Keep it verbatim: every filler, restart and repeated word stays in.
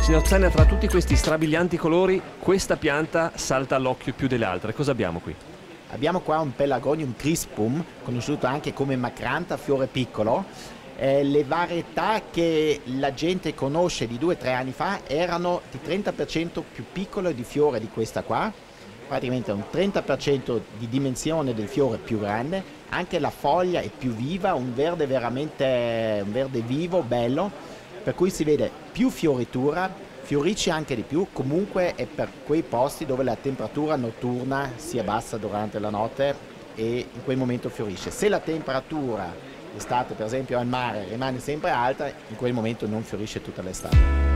Signor Zanna, tra tutti questi strabilianti colori, questa pianta salta all'occhio più delle altre. Cosa abbiamo qui? Abbiamo qua un Pelargonium crispum, conosciuto anche come macranta, fiore piccolo. Eh, le varietà che la gente conosce di due o tre anni fa erano di trenta per cento più piccolo di fiore di questa qua, praticamente un trenta per cento di dimensione del fiore più grande, anche la foglia è più viva, un verde veramente un verde vivo, bello, per cui si vede più fioritura, fiorisce anche di più, comunque è per quei posti dove la temperatura notturna si abbassa durante la notte e in quel momento fiorisce. Se la temperatura d'estate, per esempio al mare, rimane sempre alta, in quel momento non fiorisce tutta l'estate.